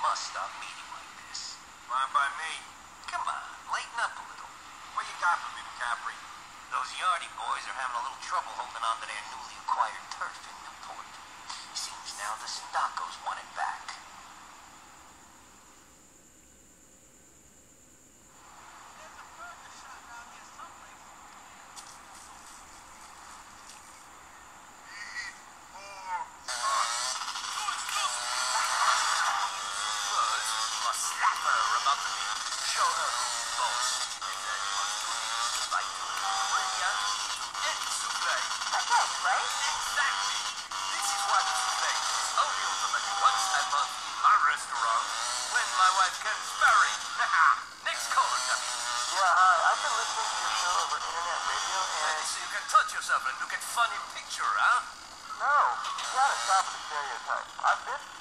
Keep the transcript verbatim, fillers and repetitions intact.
must stop meeting like this. Fine by me. Come on, lighten up a little. What you got for me, McCaffrey? Those Yardy boys are having a little trouble holding on to their newly acquired turf in Newport. Seems now the Sindacos want it back. Next caller, dummy. Yeah, hi. I've been listening to your show over internet radio and... So you can touch yourself and look at funny picture, huh? No, you gotta stop with the stereotypes. I've been